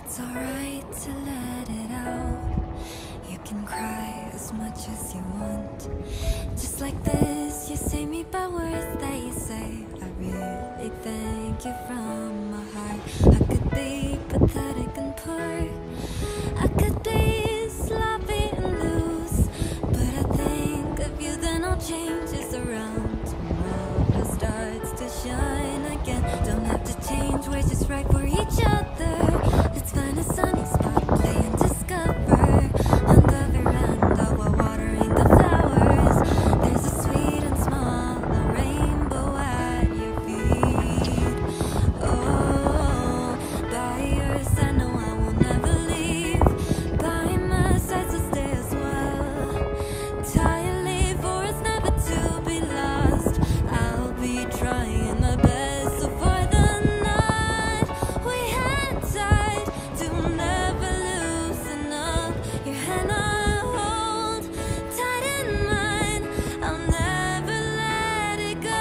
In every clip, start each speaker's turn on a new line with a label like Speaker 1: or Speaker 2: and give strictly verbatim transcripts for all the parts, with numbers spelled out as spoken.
Speaker 1: It's alright to let it out. You can cry as much as you want. Just like this, you say me by words that you say. I really thank you from my heart. I could be pathetic and poor, I could be sloppy and loose, but I think of you, then all changes around. Tomorrow starts to shine again. Don't have to change, we're just right for each other. Let's find a sunny spot, play and discover. On the veranda while watering the flowers, there's a sweet and small rainbow at your feet. Oh, by your side, no, I will never leave. By my side, so stay as well. Tirelessly for us never to be lost. I'll be trying my best, so for the night we had tied to never loosen up. Your hand I hold tight in mine, I'll never let it go.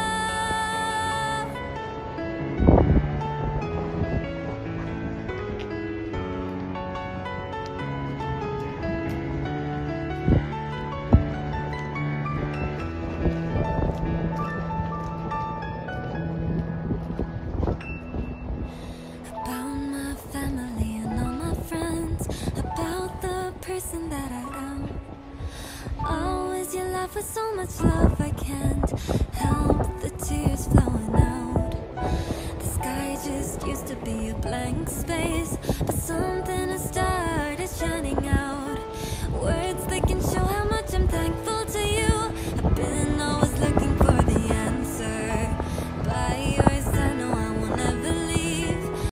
Speaker 1: About my family and all my friends, about the person that I am. Always you laugh with so much love, I can't help the tears flowing out. The sky just used to be a blank space, but something has started shining out. Words that can show how